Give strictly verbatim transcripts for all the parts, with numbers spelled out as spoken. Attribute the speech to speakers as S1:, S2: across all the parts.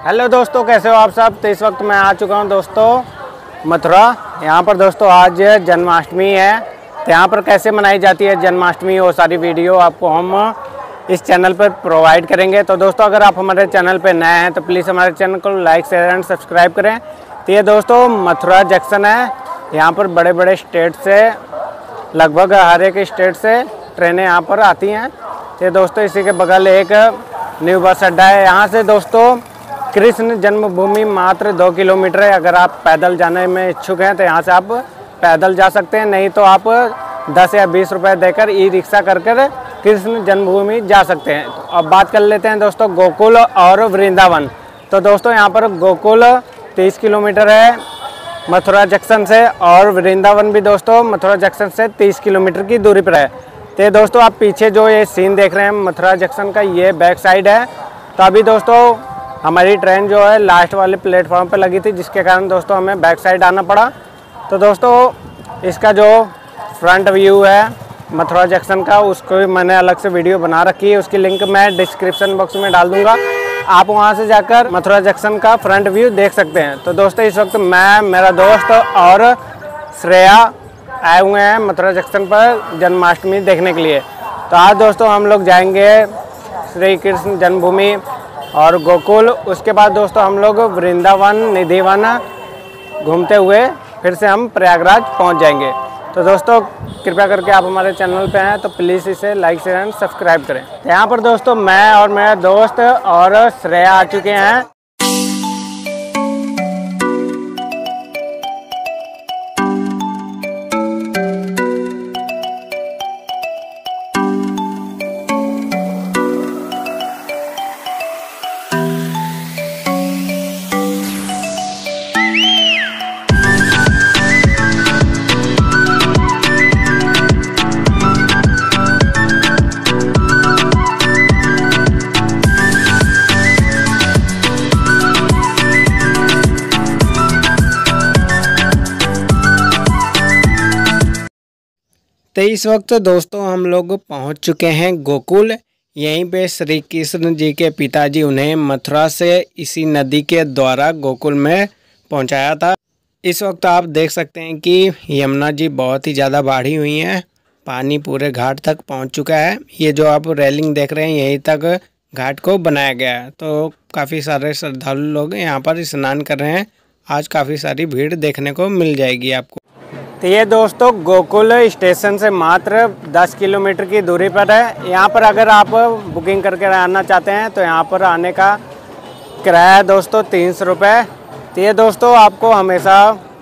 S1: Hello दोस्तों, कैसे हो आप सब। तो इस वक्त मैं आ चुका हूं दोस्तों मथुरा। यहां पर दोस्तों आज जन्माष्टमी है। तो यहां पर कैसे मनाई जाती है जन्माष्टमी, वो सारी वीडियो आपको हम इस चैनल पर प्रोवाइड करेंगे। तो दोस्तों अगर आप हमारे चैनल पर नए हैं तो प्लीज़ हमारे चैनल को लाइक शेयर एंड सब्सक्राइब करें। तो ये दोस्तों मथुरा जंक्शन है। यहाँ पर बड़े बड़े स्टेट से, लगभग हर एक स्टेट से ट्रेनें यहाँ पर आती हैं। तो दोस्तों इसी के बगल एक न्यू बस अड्डा है। यहाँ से दोस्तों कृष्ण जन्मभूमि मात्र दो किलोमीटर है। अगर आप पैदल जाने में इच्छुक हैं तो यहाँ से आप पैदल जा सकते हैं, नहीं तो आप दस या बीस रुपए देकर ई रिक्शा कर कर कृष्ण जन्मभूमि जा सकते हैं। तो अब बात कर लेते हैं दोस्तों गोकुल और वृंदावन। तो दोस्तों यहाँ पर गोकुल तीस किलोमीटर है मथुरा जंक्शन से, और वृंदावन भी दोस्तों मथुरा जंक्शन से तीस किलोमीटर की दूरी पर है। तो दोस्तों आप पीछे जो ये सीन देख रहे हैं मथुरा जंक्शन का, ये बैक साइड है। तो अभी दोस्तों हमारी ट्रेन जो है लास्ट वाले प्लेटफॉर्म पर लगी थी, जिसके कारण दोस्तों हमें बैक साइड आना पड़ा। तो दोस्तों इसका जो फ्रंट व्यू है मथुरा जंक्शन का, उसको मैंने अलग से वीडियो बना रखी है। उसकी लिंक मैं डिस्क्रिप्शन बॉक्स में डाल दूँगा, आप वहां से जाकर मथुरा जंक्शन का फ्रंट व्यू देख सकते हैं। तो दोस्तों इस वक्त मैं, मेरा दोस्त और श्रेया आए हुए हैं मथुरा जंक्शन पर जन्माष्टमी देखने के लिए। तो आज दोस्तों हम लोग जाएंगे श्री कृष्ण जन्मभूमि और गोकुल। उसके बाद दोस्तों हम लोग वृंदावन, निधिवन घूमते हुए फिर से हम प्रयागराज पहुंच जाएंगे। तो दोस्तों कृपया करके आप हमारे चैनल पे हैं तो प्लीज़ इसे लाइक शेयर एंड सब्सक्राइब करें। यहाँ पर दोस्तों मैं और मेरा दोस्त और श्रेया आ चुके हैं। तो इस वक्त दोस्तों हम लोग पहुंच चुके हैं गोकुल। यहीं पे श्री कृष्ण जी के पिताजी उन्हें मथुरा से इसी नदी के द्वारा गोकुल में पहुंचाया था। इस वक्त आप देख सकते हैं कि यमुना जी बहुत ही ज़्यादा बाढ़ी हुई हैं, पानी पूरे घाट तक पहुंच चुका है। ये जो आप रेलिंग देख रहे हैं यहीं तक घाट को बनाया गया है। तो काफ़ी सारे श्रद्धालु लोग यहाँ पर स्नान कर रहे हैं। आज काफ़ी सारी भीड़ देखने को मिल जाएगी आपको। तो ये दोस्तों गोकुल स्टेशन से मात्र दस किलोमीटर की दूरी पर है। यहाँ पर अगर आप बुकिंग करके आना चाहते हैं तो यहाँ पर आने का किराया दोस्तों तीन सौ रुपये। तो ये दोस्तों आपको हमेशा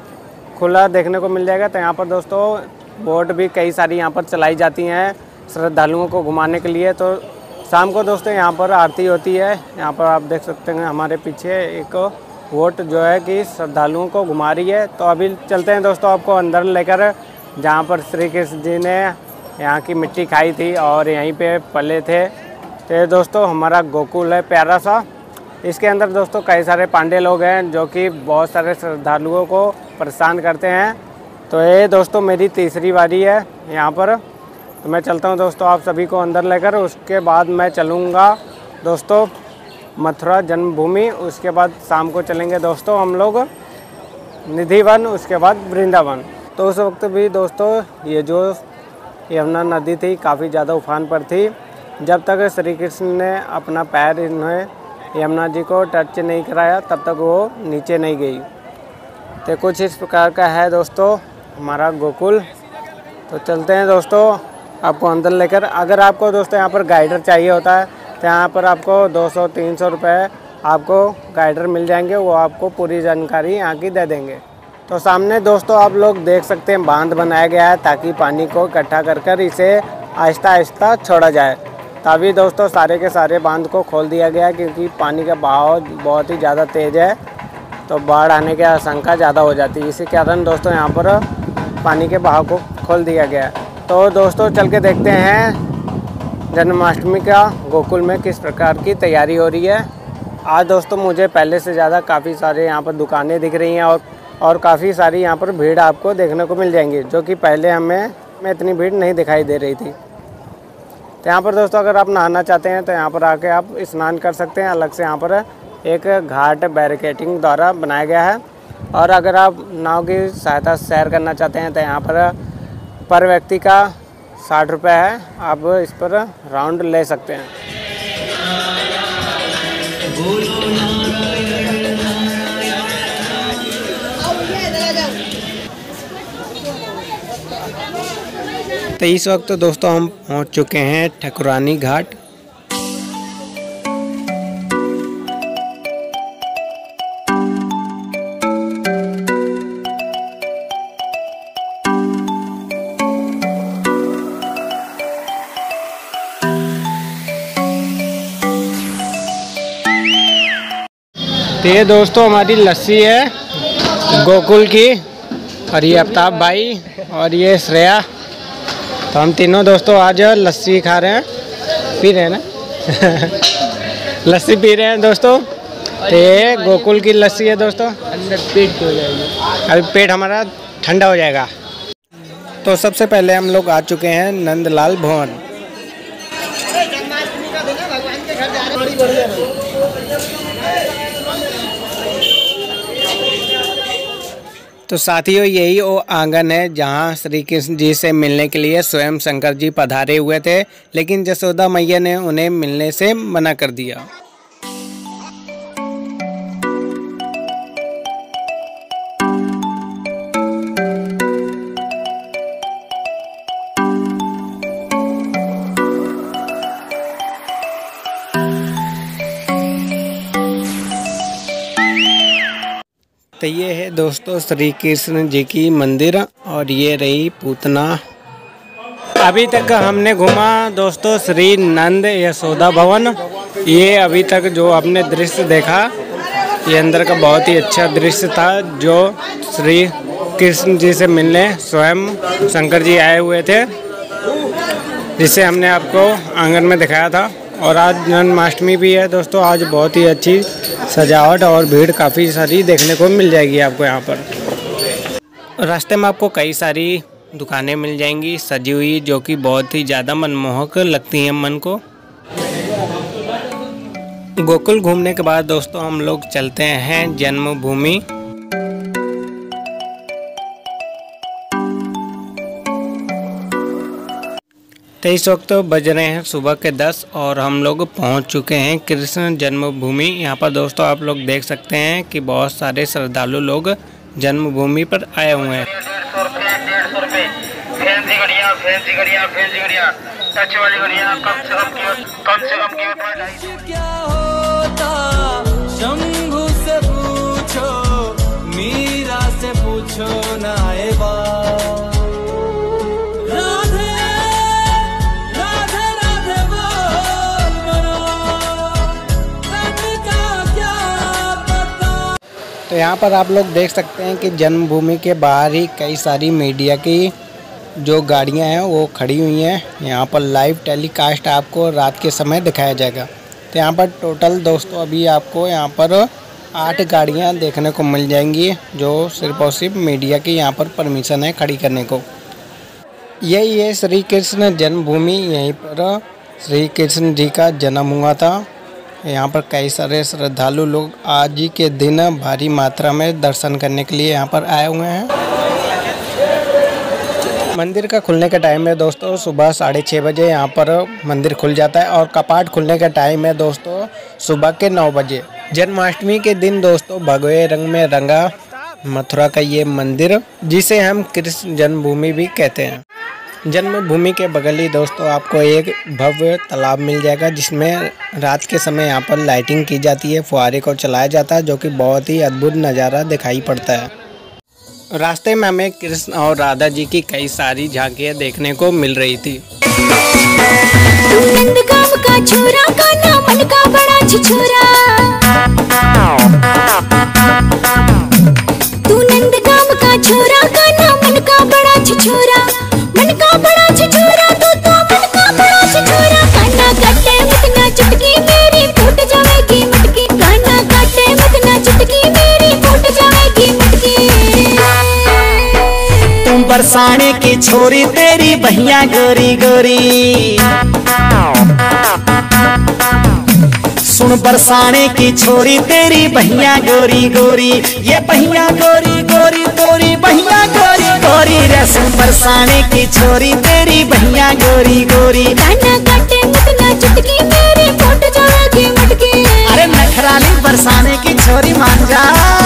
S1: खुला देखने को मिल जाएगा। तो यहाँ पर दोस्तों बोट भी कई सारी यहाँ पर चलाई जाती हैं श्रद्धालुओं को घुमाने के लिए। तो शाम को दोस्तों यहाँ पर आरती होती है। यहाँ पर आप देख सकते हैं हमारे पीछे एक बोट जो है कि श्रद्धालुओं को घुमा रही है। तो अभी चलते हैं दोस्तों आपको अंदर लेकर, जहाँ पर श्री कृष्ण जी ने यहाँ की मिट्टी खाई थी और यहीं पे पले थे। तो ये दोस्तों हमारा गोकुल है प्यारा सा। इसके अंदर दोस्तों कई सारे पांडे लोग हैं जो कि बहुत सारे श्रद्धालुओं को परेशान करते हैं। तो ये दोस्तों मेरी तीसरी बारी है यहाँ पर। तो मैं चलता हूँ दोस्तों आप सभी को अंदर लेकर। उसके बाद मैं चलूँगा दोस्तों मथुरा जन्मभूमि। उसके बाद शाम को चलेंगे दोस्तों हम लोग निधिवन, उसके बाद वृंदावन। तो उस वक्त भी दोस्तों ये जो यमुना नदी थी काफ़ी ज़्यादा उफान पर थी। जब तक श्री कृष्ण ने अपना पैर इन्हें यमुना जी को टच नहीं कराया तब तक वो नीचे नहीं गई। तो कुछ इस प्रकार का है दोस्तों हमारा गोकुल। तो चलते हैं दोस्तों आपको अंदर लेकर। अगर आपको दोस्तों यहाँ पर गाइडर चाहिए होता है तो यहाँ पर आपको दो सौ तीन सौ रुपये आपको गाइडर मिल जाएंगे। वो आपको पूरी जानकारी यहाँ की दे देंगे। तो सामने दोस्तों आप लोग देख सकते हैं बांध बनाया गया है ताकि पानी को इकट्ठा कर कर इसे आहिस्ता आहिस्ता छोड़ा जाए। तभी दोस्तों सारे के सारे बांध को खोल दिया गया है क्योंकि पानी का बहाव बहुत ही ज़्यादा तेज़ है, तो बाढ़ आने की आशंका ज़्यादा हो जाती है। इसी कारण दोस्तों यहाँ पर पानी के बहाव को खोल दिया गया है। तो दोस्तों चल के देखते हैं जन्माष्टमी का गोकुल में किस प्रकार की तैयारी हो रही है। आज दोस्तों मुझे पहले से ज़्यादा काफ़ी सारे यहाँ पर दुकानें दिख रही हैं और और काफ़ी सारी यहाँ पर भीड़ आपको देखने को मिल जाएंगी, जो कि पहले हमें में इतनी भीड़ नहीं दिखाई दे रही थी। तो यहाँ पर दोस्तों अगर आप नहाना चाहते हैं तो यहाँ पर आके आप स्नान कर सकते हैं। अलग से यहाँ पर एक घाट बैरिकेडिंग द्वारा बनाया गया है। और अगर आप नाव की सहायता से सैर करना चाहते हैं तो यहाँ पर पर व्यक्ति का साठ रुपये है, आप इस पर राउंड ले सकते हैं। तो इस वक्त तो दोस्तों हम पहुंच चुके हैं ठकुरानी घाट। तो ये दोस्तों हमारी लस्सी है गोकुल की, और ये आफ्ताब भाई और ये श्रेया। तो हम तीनों दोस्तों आज लस्सी खा रहे हैं, पी रहे हैं ना लस्सी पी रहे हैं दोस्तों। तो ये गोकुल की लस्सी है दोस्तों। अंदर पेट हो जाएगी, अभी पेट हमारा ठंडा हो जाएगा। तो सबसे पहले हम लोग आ चुके हैं नंदलाल भवन। तो साथियों यही वो आंगन है जहाँ श्री कृष्ण जी से मिलने के लिए स्वयं शंकर जी पधारे हुए थे, लेकिन जसोदा मैया ने उन्हें मिलने से मना कर दिया। तो ये है दोस्तों श्री कृष्ण जी की मंदिर, और ये रही पूतना। अभी तक हमने घूमा दोस्तों श्री नंद यशोदा भवन। ये अभी तक जो आपने दृश्य देखा, ये अंदर का बहुत ही अच्छा दृश्य था, जो श्री कृष्ण जी से मिलने स्वयं शंकर जी आए हुए थे, जिसे हमने आपको आंगन में दिखाया था। और आज जन्माष्टमी भी है दोस्तों, आज बहुत ही अच्छी सजावट और भीड़ काफ़ी सारी देखने को मिल जाएगी आपको यहाँ पर। रास्ते में आपको कई सारी दुकानें मिल जाएंगी सजी हुई, जो कि बहुत ही ज़्यादा मनमोहक लगती हैं मन को। गोकुल घूमने के बाद दोस्तों हम लोग चलते हैं जन्मभूमि। तो इस वक्त बज रहे हैं सुबह के दस, और हम लोग पहुंच चुके हैं कृष्ण जन्मभूमि। यहाँ पर दोस्तों आप लोग देख सकते हैं कि बहुत सारे श्रद्धालु लोग जन्मभूमि पर आए हुए हैं।
S2: क्या होता शंभू से पूछो, मीरा से पूछो ना ए बात।
S1: तो यहाँ पर आप लोग देख सकते हैं कि जन्मभूमि के बाहर ही कई सारी मीडिया की जो गाड़ियाँ हैं वो खड़ी हुई हैं। यहाँ पर लाइव टेलीकास्ट आपको रात के समय दिखाया जाएगा। तो यहाँ पर टोटल दोस्तों अभी आपको यहाँ पर आठ गाड़ियाँ देखने को मिल जाएंगी, जो सिर्फ और सिर्फ मीडिया की यहाँ पर परमिशन है खड़ी करने को। यही है श्री कृष्ण जन्मभूमि, यहीं पर श्री कृष्ण जी का जन्म हुआ था। यहाँ पर कई सारे श्रद्धालु लोग आज ही के दिन भारी मात्रा में दर्शन करने के लिए यहाँ पर आए हुए हैं। मंदिर का खुलने का टाइम है दोस्तों सुबह साढ़े छः बजे यहाँ पर मंदिर खुल जाता है, और कपाट खुलने का टाइम है दोस्तों सुबह के नौ बजे। जन्माष्टमी के दिन दोस्तों भगवे रंग में रंगा मथुरा का ये मंदिर, जिसे हम कृष्ण जन्मभूमि भी कहते हैं। जन्मभूमि के बगल ही दोस्तों आपको एक भव्य तालाब मिल जाएगा, जिसमें रात के समय यहाँ पर लाइटिंग की जाती है, फुहारे को चलाया जाता है, जो कि बहुत ही अद्भुत नज़ारा दिखाई पड़ता है। रास्ते में हमें कृष्ण और राधा जी की कई सारी झांकियाँ देखने को मिल रही थी।
S2: बरसाने की छोरी तेरी बहिया गोरी गोरी, सुन बरसाने की छोरी तेरी बहिया गोरी गोरी, ये बहिया गोरी गोरी तोरी बहिया गोरी गोरी रे। सुन बरसाने की छोरी तेरी बहिया गोरी गोरी।
S3: काना काटे मुतना चुटकी मेरी फट जाएगी मटकी।
S2: अरे नखराली बरसाने की छोरी मान जा।